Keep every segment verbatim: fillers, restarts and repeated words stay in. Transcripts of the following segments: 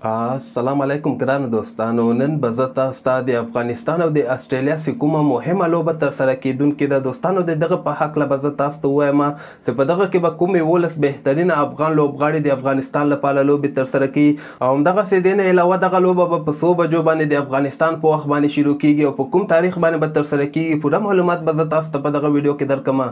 السلام علیکم ګرانو دوستانو. نن به زه تاسو ته د افغانستان او د استرالیا څخه کومه مهمه لوبه ترسره کیدونکې ده دوستانو. د دغه په هکله به زه تاسو ته ووایم چې په دغه کې به کوم یولس بهترینه افغان لوبغاړي د افغانستان لپاره لوبې ترسره کوي او همدغسې دې نه علاوه دغه لوبه به په څو بجو باندې د افغانستان په وخت باندې شروع کیږي او په کوم تاریخ باندې به ترسره کیږي. پوره معلومات به زه تاسو ته په دغه ویډیو کې درکمه.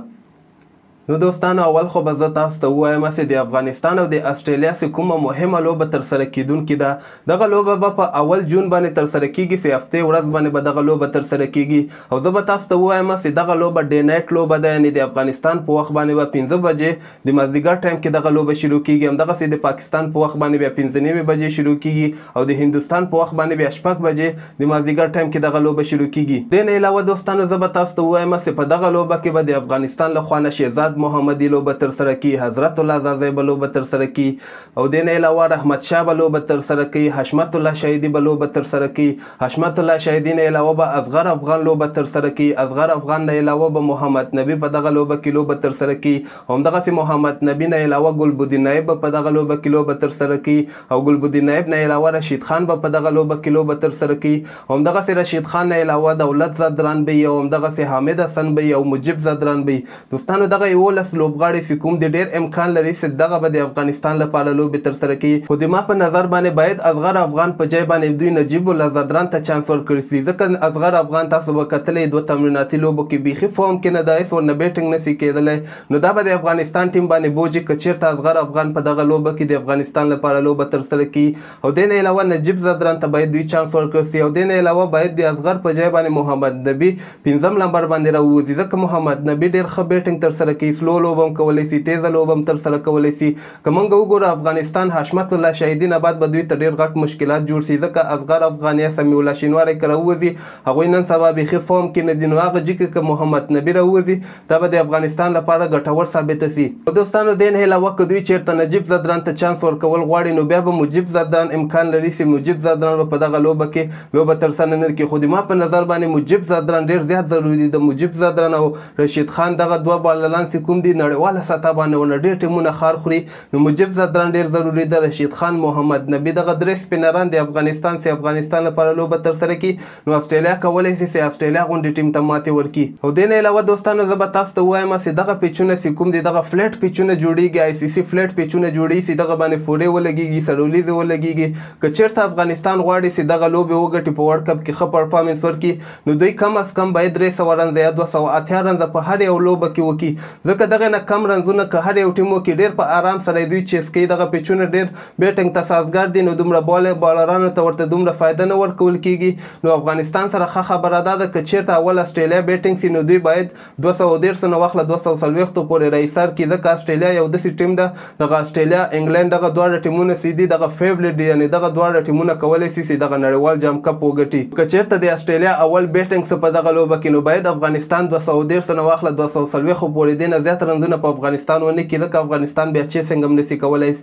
نو دوستانو اول خو به زه تاسو ته ووایم چې د افغانستان او د استرالیا څخه کومه مهمه لوبه ترسره کیدونکې ده. دغه لوبه به په اول جون باندې ترسره کیږي چې هفتې ورځ باندې به دغه لوبه ترسره کیږي او زه به تاسو ته ووایم چې دغه لوبه ډے نایټ لوبه ده، یعنې د افغانستان په وخت باندې به پنځه بجې د مازدیګر ټایم کې دغه لوبه شروع کیږي. همدغسې د پاکستان په وخت باندې بیا پنځه نیمې بجې شروع کیږي او د هندوستان په وخت باندې بیا شپږ بجې د مازدیګر ټایم کې دغه لوبه شروع کیږي. دې نه علاوه دوستانو زه به تاسو ته ووایم چې په دغه لوبه کې به د افغانستان له خوا نه شهزاد محمدي لوبه ترسره کی، حضرت الله زازی به لوبه ترسره کی او دې نه علاوه رحمت شاه به لوبه ترسره کی، حشمت الله شهیدي به لوبه ترسره کی. حشمت الله شهیدي نه علاوه به اصغر افغان لوبه ترسره کی. اصغر افغان نه علاوه به محمد نبی په دغه لوبه کې لوبه ترسره کی. همدغسې محمد نبی نه علاوه ګلبدین نایب به په دغه لوبه کې لوبه ترسره کی او ګلبدین نایب نه علاوه رشید خان به په دغه لوبه کې لوبه ترسره کی. همدغسې رشید خان نه علاوه دولت زدران بی او همدغسې حامد حسن بی او مجیب زدران بی. دوستانو دغه یولس لوبغاړي چې کوم د ډېر امکان لري چې دغه به د افغانستان لپاره لوبې ترسره کوي، خو د ما په نظر باندې باید اصغر افغان په ځای باندې دوی نجیب الله زدران ته چانس ورکړي شي، ځکه اصغر افغان تاسو به کتلی دوه تمریناتي لوبو کې بیخي فارم کې نه ده، هېڅ ورنه بیټینګ نشي کېدلی. نو دا به د افغانستان ټیم باندې بوجي که چېرته اصغر افغان په دغه لوبه کې د افغانستان لپاره لوبه ترسره کوي. او دې نه علاوه نجیب زدران ته باید دوی چانس ورکړي شي او دې نه علاوه باید د اصغر په ځای باندې محمد نبي پنځم نمبر باندې راووځي، ځکه محمد نبي ډېر ښه بیټینګ ترسره کوي، سلو لوبه هم کولی شي، تیزه لوبه هم ترسره کولی شي. که موږ وګورو افغانستان حشمت الله شهیدي نه بعد به دوی ته ډېر غټ مشکلات جوړ شي، ځکه اصغر افغان یا سمیع الله شینواری که راووځي هغوی نن سبا بیخي فارم کې نه دي. نو هغه جي کې که محمد نبي راووځي دا به د افغانستان لپاره ګټور ثابته شي. دوستانو دې نه علاوه که دوی چېرته نجیب زدران ته چانس ورکول غواړي نو بیا به مجیب زدران امکان لري چې مجیب زدران به په دغه لوبه کې لوبه ترسره نه کړي، خو د ما په نظر باندې مجیب زدران ډېر زیات ضروري دي. د مجیب زدران او رشید خان دغه دوه بالران چې کوم دي نړیواله سطح باندې ورنه ډېر ټیمونه خار خوري، نو مجیب زدران ډېر ضروري ده. رشید خان، محمد نبي دغه درې سپینران د افغانستان چې افغانستان لپاره لوبه ترسره کړي نو استرالیا کولی شي چې استرالیا غوندې ټیم ته ماتې ورکړي. او دې نه علاوه دوستانو زه به تاسو ته ووایم چې دغه پیچونه چې کوم دي دغه فلیټ پیچونه جوړېږي، آی سی سی فلیټ پیچونه جوړېږي چې دغه باندې فورې ولګېږي، سرولیزې ولګېږي. که چېرته افغانستان غواړي چې دغه لوبې وګټي په ورلډ کپ کې ښه پرفارمنس ورکړي نو دوی کم از کم باید درې سوه رنزه یا دوه سوه اتیا رنزه په هر یو لوبه کې وکړي، ځکه دغه نه کم رنزونه که هر یو ټیم وکړي ډېر په آرام سره دوی چیس کوي. دغه پیچونه ډېر بیټینګ ته سازګار دي، نو دومره بال بالرانو ته ورته دومره فایده نه ورکول کېږي. نو افغانستان سره ښه خبره دا ده که چېرته اول استرالیا بیټینګ سي نو دوی باید دوه سوه دېرشو نه واخله دوه سوه څلوېښتو پورې راایسار کړي، ځکه استرالیا یو داسې ټیم ده. دغه استرالیا انګلینډ دغه دواړه ټیمونه چې دي دغه فیورټ دي، یعنې دغه دواړه ټیمونه کولی شي چې دغه نړیوال جام کپ وګټي. که چېرته د استرالیا اول بیټینګ څه په دغه لوبه کې نو باید افغانستان دوه سوه دېرشو نه واخله دوه سوه څلوېښتو پورې دې نه زیات رنزونه په افغانستان ونه کړي، ځکه افغانستان بیا چیسینګ هم نشي کولی.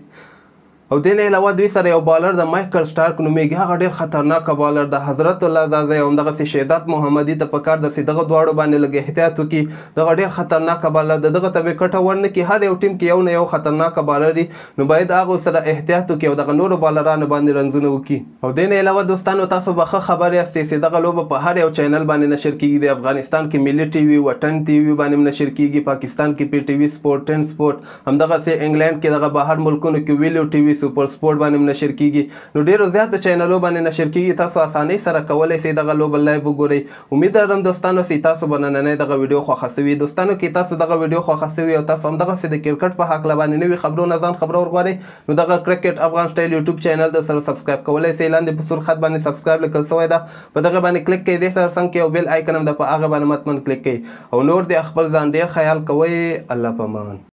او دې نه علاوه دوی سره یو بالر د مایکل سټارک نومیږي، هغه ډېر خطرناکه بالر د حضرت الله زازی او همدغسې شهزاد محمدي ته پکار ده چې دغه دواړو باندې لږ احتیاط وکړي. دغه ډېر خطرناکه بالر ده، دغه ته به کټه ورنه کړي. هر یو ټیم کې یو نه یو خطرناکه بالر وي نو باید هغو سره احتیاط وکړي او دغه نورو بالرانو باندې رنزونه وکړي. او دې نه علاوه دوستانو تاسو به ښه خبر یاستئ چې دغه لوبه په هر یو چینل باندې نشر کېږي. د افغانستان کې ملي ټي وي، وطن ټي وي باندې نشر کېږي، پاکستان کې پی ټي وي سپورټ ټن سپورټ، همدغسې انګلینډ کې دغه بهر ملکونو کې ویلیو ټي وي سپور سپورټ باندې نشر کیږي. نو ډیرو زیاتو چینلو باندې نشر کیږي، تاسو اسانۍ سره کولی شئ دغه لوبه لایو وګورئ. امید لرم دوستانو چې تاسو به نننۍ دغه ویډیو خوښه شوي. دوستانو کې تاسو دغه ویډیو خوښه شوي او تاسو همدغسې د کرکټ په هکله باندې نوي خبرونه ځان خبرور غواړئ نو دغه کرکټ افغان سټایل یوټیوب چینل د سره سبسکرایب کولی شئ. لاندې په سور خط باندې سبسکرایب لیکل شوی ده، په دغه باندې کلیک کړئ، دې سره څنګ کې یو بیل آیکن هم ده په هغه باندې مطمئن کلیک کړئ. او نور د خپل ځان ډېر خیال کوئ. الله پامان.